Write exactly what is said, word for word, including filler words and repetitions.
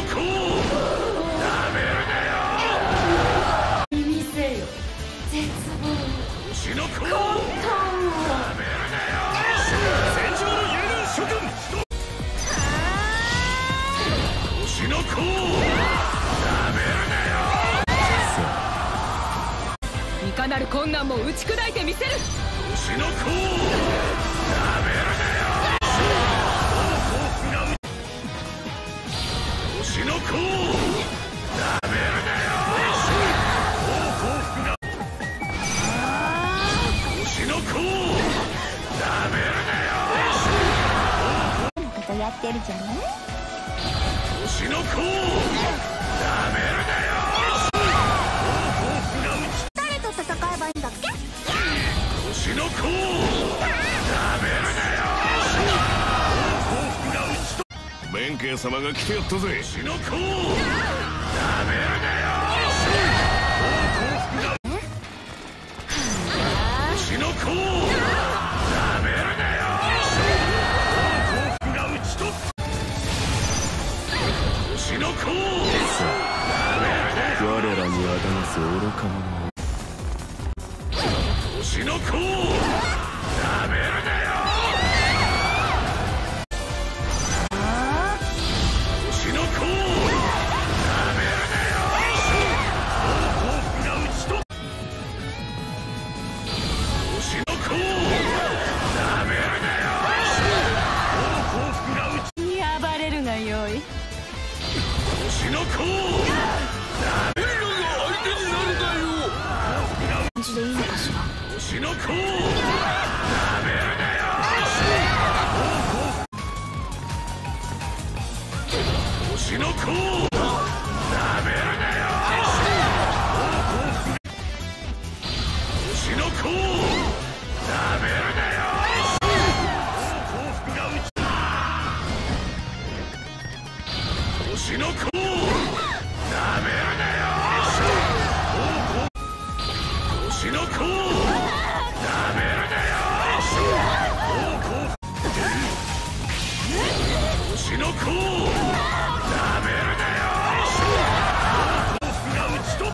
子なめるなよ。 見せよ絶望の星の子根な本を。 めるなよ。戦場のイエル諸君星の子なめるなよ。 いかなる困難も打ち砕いてみせる。 星の子なめるなよ。星の子なめるなよ。星の子なめるなよ。 ことやってるじゃない。 星の子なめるなよ。 誰と戦えばいいんだっけ。 星の子なめるなよ。弁慶様が来てやったぜ。星の子なめるなよ。星の子なめるなよ。星の子我らにあだます愚か者。 星の子なめるなよ。星の子なめるなよ。星の子なめるなよ。 見暴れるがよい。 星の子なめるなよ。 感じでいいのかしら。 星の子なめるなよ。星の子なめるなよ。星の子なめるなよ。星の子なめるなよ。